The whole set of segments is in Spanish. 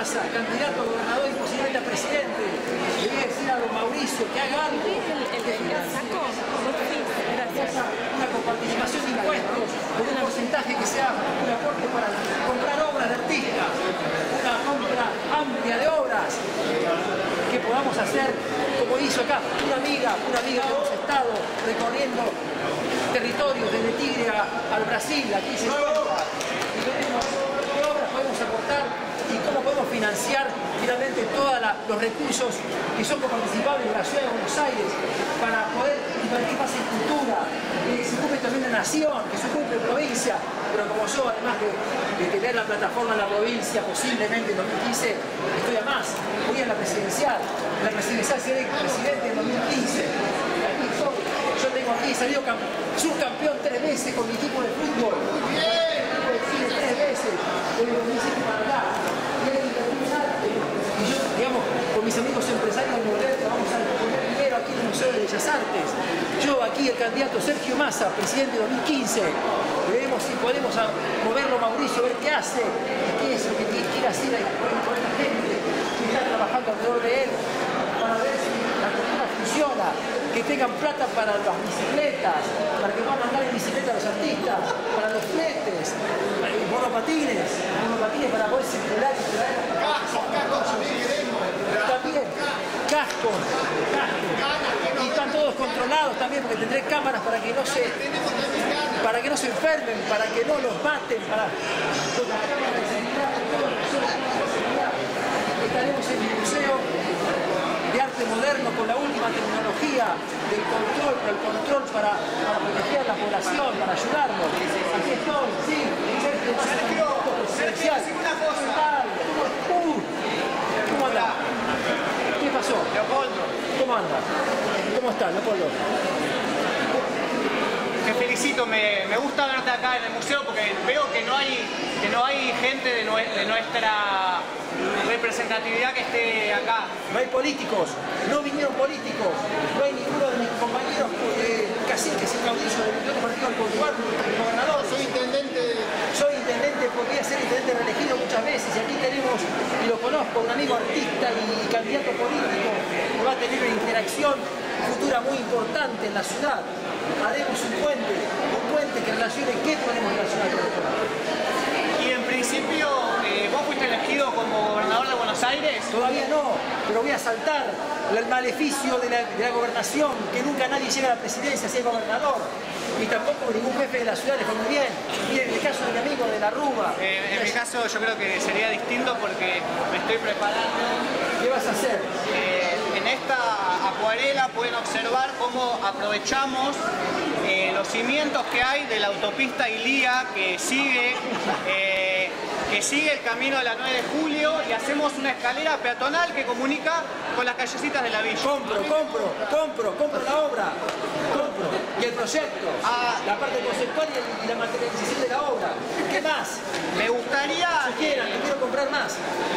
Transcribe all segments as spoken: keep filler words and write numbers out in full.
Massa, candidato a gobernador y posiblemente a presidente, le voy a decir a don Mauricio que haga algo. Una coparticipación de impuestos con un porcentaje que sea un aporte para comprar obras de artistas, una compra amplia de obras que podamos hacer como hizo acá una amiga, una amiga que hemos estado recorriendo territorios desde Tigre a, al Brasil, aquí se encuentra, y veremos qué obras podemos aportar y cómo podemos financiar finalmente todos los recursos que son coparticipables de la ciudad de Buenos Aires para poder invertir más en cultura, que se ocupe también de nación, que se ocupe de provincia, pero como yo, además de, de tener la plataforma en la provincia, posiblemente en dos mil quince, estoy a más, voy a la presidencial, en la presidencial seré presidente en dos mil quince, aquí soy, yo tengo aquí, he salido subcampeón tres veces con mi equipo de fútbol, tres veces, desde dos mil siete para acá, y yo, digamos, con mis amigos empresarios de Noruega, vamos a poner dinero aquí en el Museo de Bellas Artes. Yo aquí, el candidato Sergio Massa, presidente de dos mil quince, veremos si podemos moverlo a Mauricio, ver qué hace, qué es lo que quiere hacer ahí con esta gente que está trabajando alrededor de él, para ver si la cultura funciona, que tengan plata para las bicicletas, para que puedan mandar en bicicleta a los artistas, para los fletes, monopatines, monopatines para poder circular y traer. También, cascos, cascos. Y están todos controlados también, porque tendré cámaras para que no se, para que no se enfermen, para que no los maten, para con las cámaras de seguridad, estaremos en el museo de arte moderno con la última tecnología del control, el control para, para proteger a la población, para ayudarlos. Aquí estoy, sí, Sergio, Sergio, una cosa. Uh, ¿Cómo anda? ¿Qué pasó? Leopoldo. ¿Cómo anda? ¿Cómo está, Leopoldo? Te felicito, me, me gusta verte acá en el museo porque veo que no hay, que no hay gente de, nue de nuestra representatividad que esté acá. No hay políticos, no vinieron políticos, no hay ninguno de mis compañeros eh, caciques y caudillos del partido del Portugal, el gobernador. Soy intendente. Soy intendente, podría ser intendente reelegido muchas veces, y aquí tenemos, y lo conozco, un amigo artista y candidato político que va a tener una interacción futura muy importante en la ciudad. Haremos un puente, un puente que relacione qué podemos relacionar con esto. Y en principio, eh, ¿vos fuiste elegido como gobernador de Buenos Aires? Todavía no, pero voy a saltar el maleficio de la, de la gobernación, que nunca nadie llega a la presidencia si es gobernador. Y tampoco ningún jefe de la ciudad le fue muy bien. Miren, en el caso de mi amigo de la Rúa. Eh, en mi caso yo creo que sería distinto porque me estoy preparando. ¿Qué vas a hacer? Eh, en esta acuarela pueden observar cómo aprovechamos eh, los cimientos que hay de la autopista Ilía que sigue, eh, que sigue el camino de la nueve de julio y hacemos una escalera peatonal que comunica con las callecitas de la villa. Compro, compro, compro, compro la obra, compro. Y el proyecto, Ah, la parte conceptual y, el, y la materialización de la obra. ¿Qué más? Me gustaría, Si quieran, que quiero comprar más.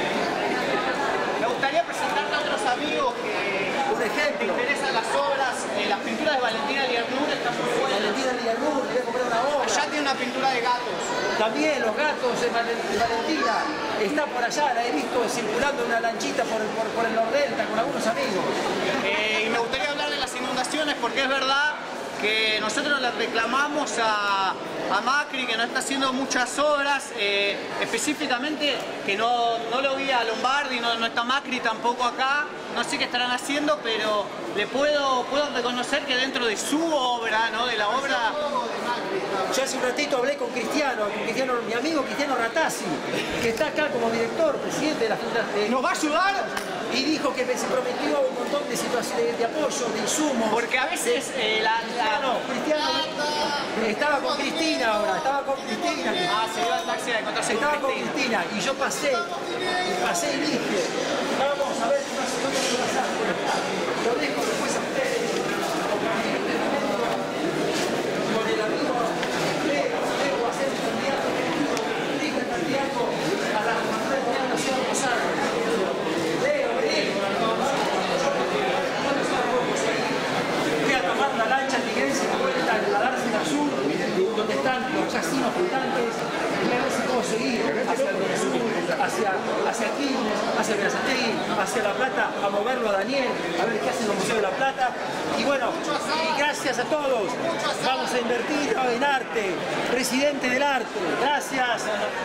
me gustaría presentarte a otros amigos que Un te ejemplo, interesan las obras. Eh, las pinturas de Valentina Liernur están muy buenas. Valentina Lianur, le voy a comprar una obra. Allá tiene una pintura de gatos. También los gatos de Valentina, está por allá, la he visto circulando en una lanchita por el, por, por el Nordelta con algunos amigos. Eh, y me gustaría hablar de las inundaciones porque es verdad que nosotros le reclamamos a, a Macri que no está haciendo muchas obras, eh, específicamente que no, no lo vi a Lombardi, no, no está Macri tampoco acá, no sé qué estarán haciendo, pero le puedo, puedo reconocer que dentro de su obra, ¿no? De la obra... Yo hace un ratito hablé con Cristiano, con Cristiano, mi amigo Cristiano Ratazzi, que está acá como director, presidente de la Fundación. ¿Nos va a ayudar? Y dijo que se prometió un montón de situaciones de apoyo, de insumos. Porque a veces eh, la... la... No, Cristiano estaba con Cristina ahora, estaba con Cristina. Ah, se iba al taxi a encontrarse Estaba con con Cristina. Cristina y yo pasé, pasé y dije, vamos a ver qué pasa, no te pasa. Lo dejo después a ustedes. Con el amigo Leo, Leo va a ser un candidato, un hijo de candidato a la Junta de la Nación de Rosario. Leo, vení. Voy a tomar una lancha tigrense de vuelta a darse al sur, donde están los casinos flotantes, y a ver si puedo seguir hacia el sur, hacia, hacia Quilmes, hacia Berazategui, hacia La Plata, a moverlo a Daniel, a ver qué hacen los museos de La Plata. Y bueno, y gracias a todos. Vamos a invertir en arte, presidente del arte. Gracias.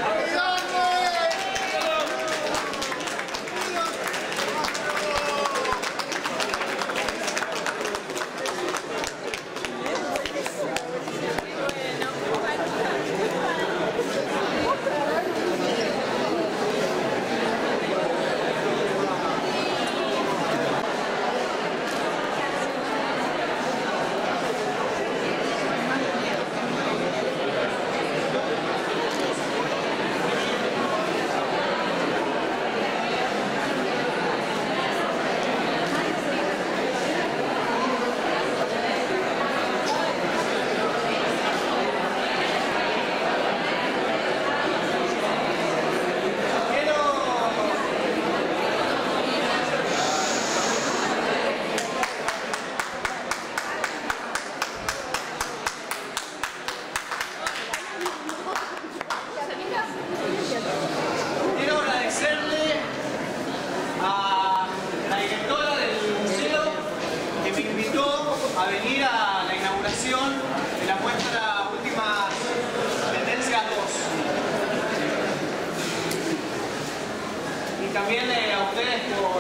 También eh, a ustedes por,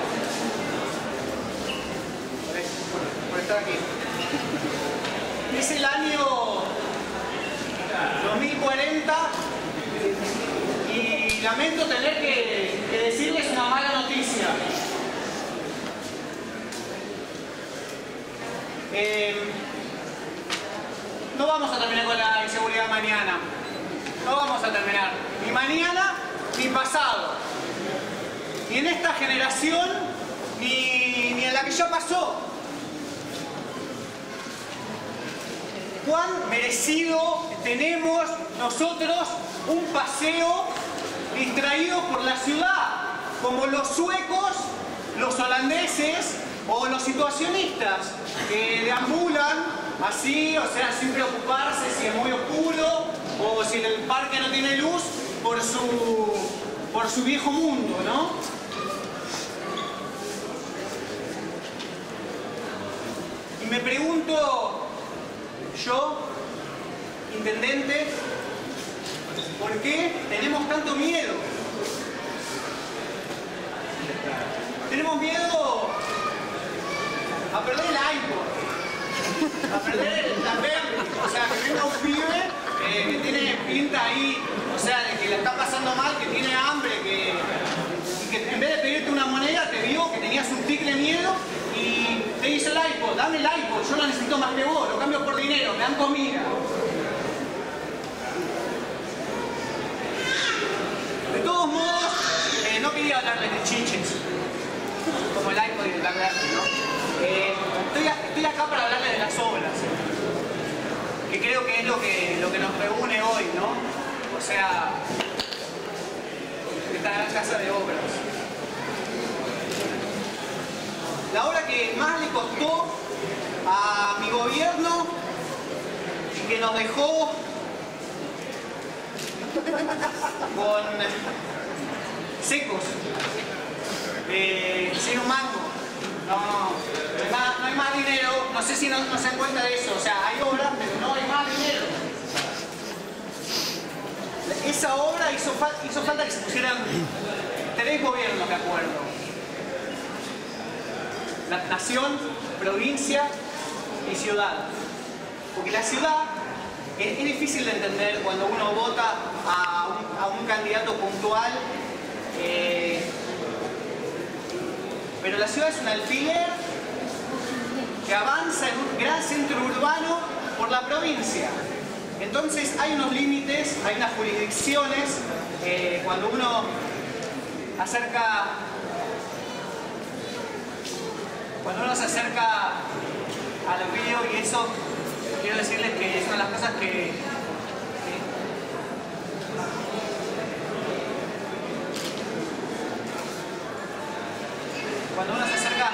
por, por estar aquí. Es el año dos mil cuarenta y lamento tener que, que decirles una mala noticia. Eh, no vamos a terminar con la inseguridad mañana. No vamos a terminar. Ni mañana ni pasado. Ni en esta generación, ni, ni en la que ya pasó. ¿Cuán merecido tenemos nosotros un paseo distraído por la ciudad? Como los suecos, los holandeses o los situacionistas que deambulan así, o sea, sin preocuparse si es muy oscuro o si el parque no tiene luz por su, por su viejo mundo, ¿no? Y me pregunto yo, intendente, ¿por qué tenemos tanto miedo? Tenemos miedo a perder el iPod, a perder la verde, o sea, que venga un pibe eh, que tiene pinta ahí, o sea, de que la está pasando mal, que tiene hambre, que, y que en vez de pedirte una moneda te vio que tenías un tic de miedo y te dice el iPod, dame el iPod, yo lo necesito más que vos, lo cambio por dinero, me dan comida. De todos modos, eh, no quería hablarles de chiches, como el iPod y el BlackBerry, ¿no? Eh, estoy, estoy acá para hablarles de las obras, que creo que es lo que, lo que nos reúne hoy, ¿no? O sea, esta gran casa de obras. La obra que más le costó a mi gobierno y que nos dejó con secos, eh, sin un mango. No, no, no hay, más, no hay más dinero, no sé si no, no se dan cuenta de eso, o sea, hay obras, pero no hay más dinero. Esa obra hizo, fa hizo falta que se pusieran tres gobiernos de acuerdo. La nación, provincia y ciudad. Porque la ciudad es, es difícil de entender cuando uno vota a un, a un candidato puntual. Eh, pero la ciudad es un alfiler que avanza en un gran centro urbano por la provincia. Entonces hay unos límites, hay unas jurisdicciones, eh, cuando uno acerca, cuando uno se acerca al río y eso, quiero decirles que es una de las cosas que, que cuando uno se acerca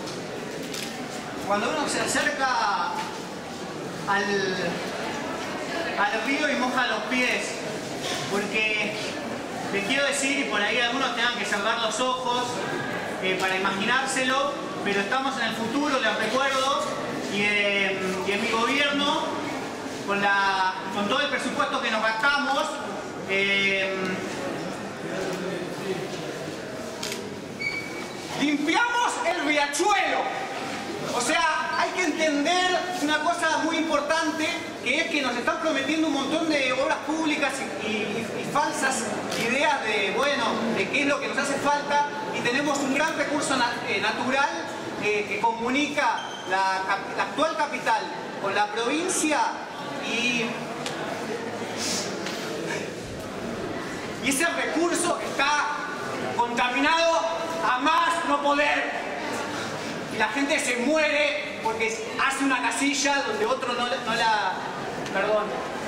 cuando uno se acerca al, al río y mojan los pies. Porque les quiero decir, y por ahí algunos tengan que cerrar los ojos eh, para imaginárselo, pero estamos en el futuro, les recuerdo, y, eh, y en mi gobierno, con, la, con todo el presupuesto que nos gastamos, eh, limpiamos el riachuelo. O sea, hay que entender una cosa muy importante, que es que nos están prometiendo un montón de obras públicas y, y, y falsas ideas de, bueno, de qué es lo que nos hace falta, y tenemos un gran recurso nat eh, natural eh, que comunica la, la actual capital con la provincia, y, y ese recurso está contaminado a más no poder. Y la gente se muere porque hace una casilla donde otro no, no la... Perdón.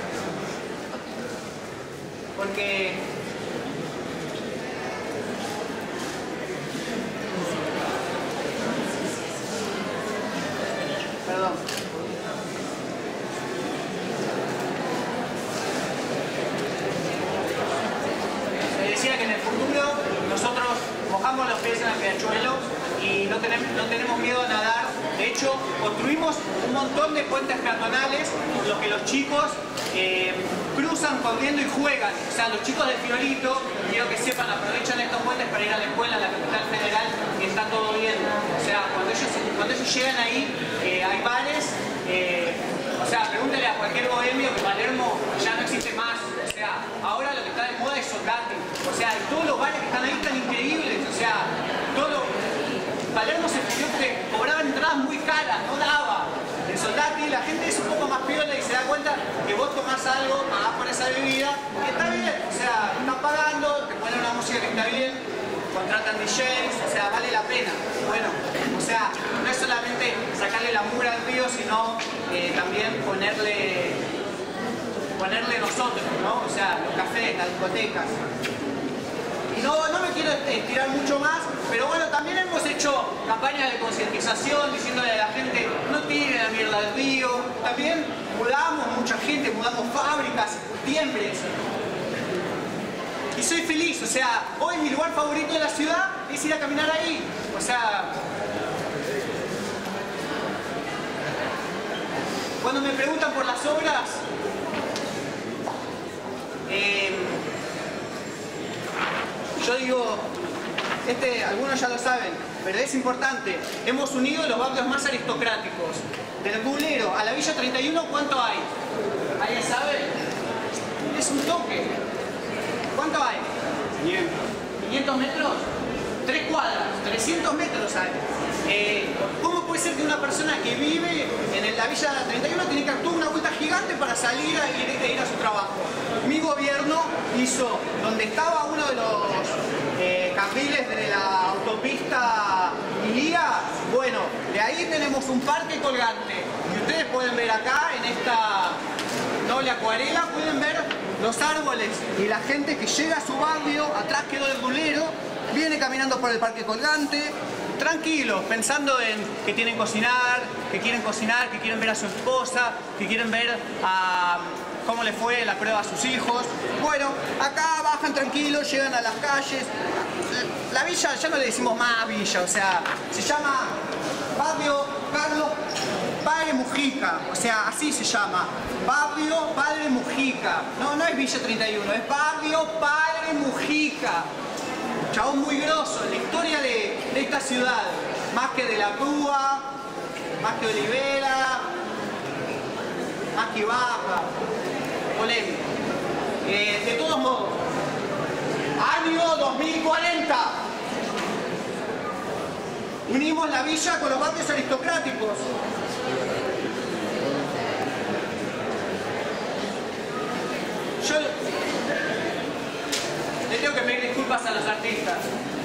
Porque... Perdón. Me decía que en el futuro nosotros mojamos los pies en el riachuelo y no tenemos, no tenemos miedo a nadar. De hecho, construimos un montón de puentes peatonales por los que los chicos eh, cruzan corriendo y juegan. O sea, los chicos de Fiorito, quiero que sepan, aprovechan estos puentes para ir a la escuela, a la capital federal, y está todo bien. O sea, cuando ellos, cuando ellos llegan ahí, eh, hay bares. Eh, o sea, pregúntale a cualquier bohemio que Palermo ya no existe más. O sea, ahora lo que está de moda es Soldati. O sea, y todos los bares que están ahí están increíbles. O sea, todo... Palermo se pidió que cobraban entradas muy caras, no daba. En Soldati la gente es un poco más piola y se da cuenta que vos tomás algo, pagás por esa bebida y está bien. O sea, están pagando, te ponen una música que está bien, contratan D Js, o sea, vale la pena. Bueno, o sea, no es solamente sacarle la mugre al río, sino eh, también ponerle, ponerle nosotros, ¿no? O sea, los cafés, las discotecas. Y no, no me quiero estirar mucho más, pero bueno, también hemos hecho campañas de concientización diciéndole a la gente no tiren la mierda del río. También mudamos mucha gente, mudamos fábricas, tiembres. Y soy feliz, o sea, hoy mi lugar favorito de la ciudad es ir a caminar ahí. O sea, cuando me preguntan por las obras, eh, yo digo, este, algunos ya lo saben, pero es importante. Hemos unido los barrios más aristocráticos. Del Bulero a la Villa treinta y uno, ¿cuánto hay? ¿Alguien sabe? Es un toque. ¿Cuánto hay? quinientos. ¿quinientos metros? Tres cuadras, trescientos metros hay. Eh, ¿Cómo puede ser que una persona que vive en la Villa treinta y uno tiene que dar toda una vuelta gigante para salir a ir, a ir a su trabajo? Mi gobierno hizo, donde estaba uno de los eh, carriles de la autopista Ilía, bueno, de ahí tenemos un parque colgante. Y ustedes pueden ver acá, en esta doble acuarela, pueden ver los árboles y la gente que llega a su barrio, atrás quedó el Bulero, viene caminando por el parque colgante, tranquilos, pensando en que tienen que cocinar, que quieren cocinar, que quieren ver a su esposa, que quieren ver a cómo le fue la prueba a sus hijos. Bueno, acá bajan tranquilos, llegan a las calles. La villa, ya no le decimos más villa, o sea, se llama Barrio Carlos Padre Mujica, o sea, así se llama. Barrio Padre Mujica. No, no es Villa treinta y uno, es Barrio Padre Mujica. Chabón muy grosso, la historia de, de esta ciudad, más que de la Rúa, más que Olivera, más que Baja, polémico. Eh, de todos modos, año dos mil cuarenta, unimos la villa con los barrios aristocráticos. Yo le tengo que pedir disculpas a los artistas,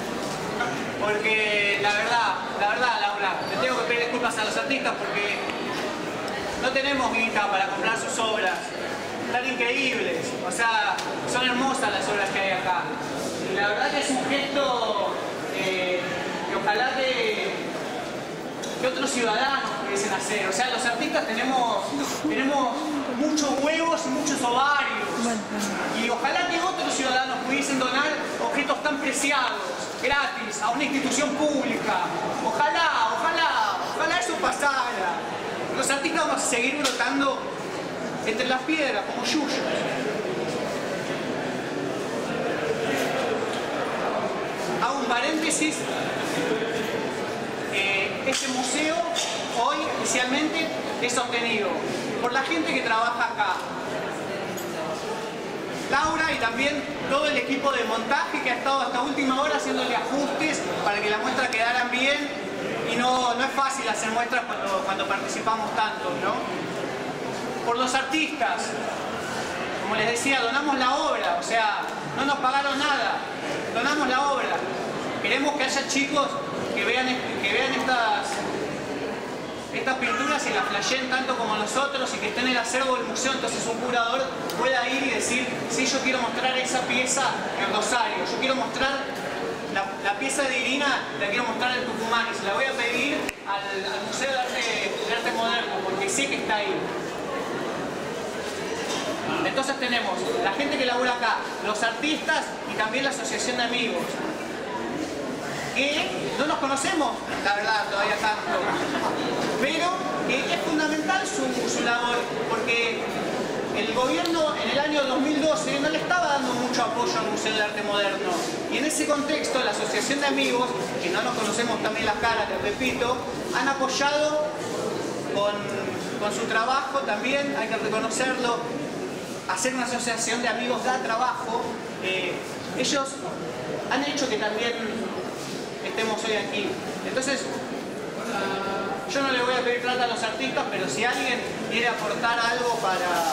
porque la verdad, la verdad, Laura, le tengo que pedir disculpas a los artistas porque no tenemos guita para comprar sus obras. Están increíbles, o sea, son hermosas las obras que hay acá. Y la verdad que es un gesto eh, que ojalá que, que otros ciudadanos pudiesen hacer. O sea, los artistas tenemos, tenemos muchos huevos y muchos ovarios. Y ojalá que otros ciudadanos pudiesen donar objetos tan preciados, gratis, a una institución pública. Ojalá, ojalá, ojalá eso pasara. Los artistas vamos a seguir brotando entre las piedras, como yuyos. Hago un paréntesis. Eh, este museo hoy inicialmente es sostenido por la gente que trabaja acá. Laura y también todo el equipo de montaje que ha estado hasta última hora haciéndole ajustes para que las muestras quedaran bien, y no, no es fácil hacer muestras cuando, cuando participamos tanto, ¿no? Por los artistas, como les decía, donamos la obra, o sea, no nos pagaron nada, donamos la obra. Queremos que haya chicos que vean, que vean estas, estas pinturas y las flashen tanto como nosotros, y que estén en el acervo del museo, entonces un curador pueda ir y decir, sí, yo quiero mostrar esa pieza en Rosario, yo quiero mostrar la, la pieza de Irina, la quiero mostrar en Tucumán, y se la voy a pedir al, al Museo de Arte, de Arte Moderno, porque sé que está ahí. Entonces tenemos la gente que labura acá, los artistas y también la asociación de amigos, que no nos conocemos, la verdad, todavía tanto, pero que es fundamental su, su labor, porque el gobierno en el año dos mil doce no le estaba dando mucho apoyo al Museo de Arte Moderno, y en ese contexto la asociación de amigos, que no nos conocemos también las caras, les repito, han apoyado con, con su trabajo también, hay que reconocerlo. Hacer una asociación de amigos da trabajo. Eh, ellos han hecho que también estemos hoy aquí. Entonces, yo no le voy a pedir plata a los artistas, pero si alguien quiere aportar algo para,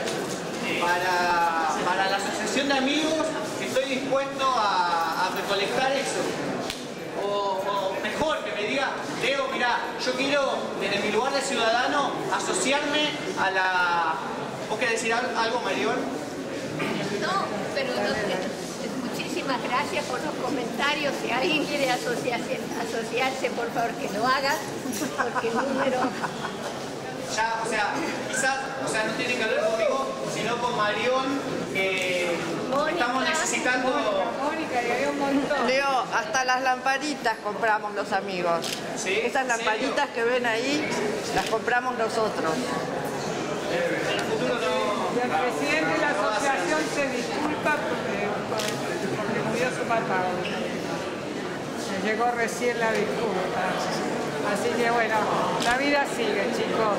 para, para la asociación de amigos, estoy dispuesto a, a recolectar eso. O, o mejor, que me diga, Leo, mirá, yo quiero, desde mi lugar de ciudadano, asociarme a la... ¿Vos querés decir algo, Marión? No, pero no, muchísimas gracias por los comentarios. Si alguien quiere asociarse, asociarse, por favor que lo haga, porque el número... Ya, o sea, quizás, o sea, no tiene que hablar conmigo, sino con Marión, que Mónica, estamos necesitando... Mónica, y había un montón. Leo, hasta las lamparitas compramos los amigos. ¿Sí? Estas lamparitas que ven ahí, las compramos nosotros. En el futuro no... Y el presidente de la asociación se disculpa porque, porque murió su papá. Me llegó recién la disculpa. Así que bueno, la vida sigue, chicos.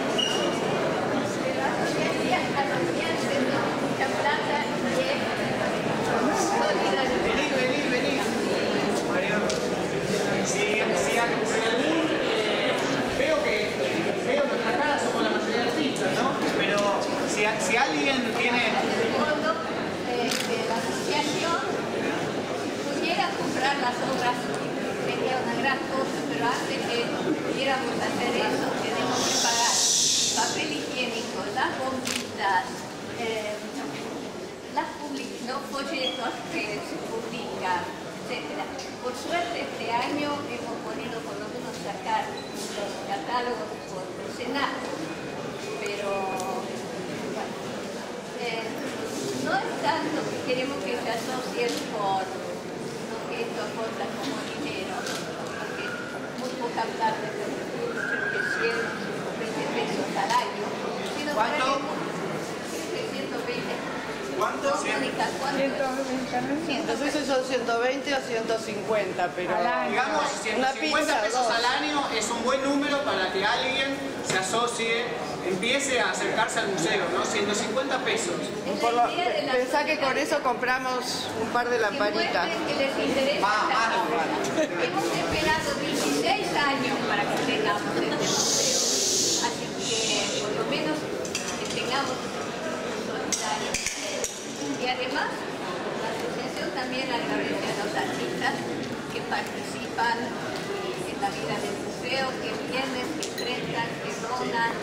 Vení, vení, vení. Mariano, si, si, si algún... Eh, veo que... Veo que nuestras caras somos la mayoría de artistas, ¿no? Pero si, si alguien tiene... de la asociación pudiera comprar las obras, sería una gran cosa, pero antes que pudiéramos hacer eso tenemos que pagar papel higiénico, las bombitas, eh, las los folletos que se publican, etcétera. Por suerte este año hemos podido por lo menos sacar los catálogos por mecenato, pero bueno, eh, no es tanto que queremos que se asocien por objetos, cosas como dinero, porque muy poca plata, creo que cien o veinte pesos al año, sino ¿cuánto? ciento veinte. ¿Cuánto? Mónica, ¿cuánto? No sé si son ciento veinte o ciento cincuenta, pero... Digamos, ciento cincuenta pesos al año es un buen número para que alguien se asocie, empiece a acercarse al museo, ¿no? ciento cincuenta pesos. Por lo, pensá que con eso compramos un par de lamparitas. Que les interesa Ah, esta más, obra. más. Hemos esperado dieciséis años para que tengamos este museo. Así que por lo menos que tengamos un solidario. Y además, la asociación también agradece a los artistas que participan en la vida del museo, que vienen, que prestan, que donan.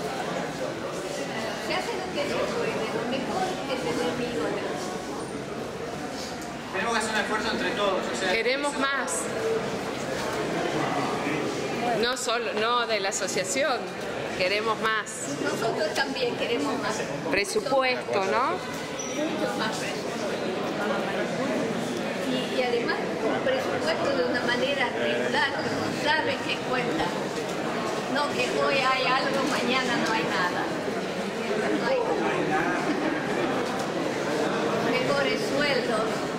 Se hace lo que se puede, lo mejor es el enemigo del museo. Tenemos que hacer un esfuerzo entre todos. O sea, Queremos eso... más. No solo, no de la asociación, queremos más Nosotros también queremos más presupuesto, ¿no? mucho más presupuesto. Y, y además un presupuesto de una manera regular, que uno sabe que cuenta. No que hoy hay algo, mañana no hay nada. No hay mejores sueldos,